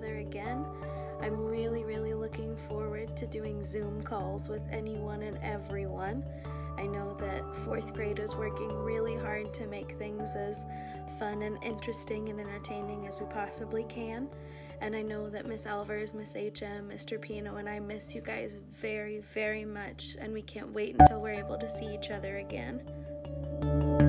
other again. I'm really looking forward to doing Zoom calls with anyone and everyone. I know that 4th grade is working really hard to make things as fun and interesting and entertaining as we possibly can. And I know that Miss Alvers, Miss HM, Mr. Pino, and I miss you guys very much, and we can't wait until we're able to see each other again.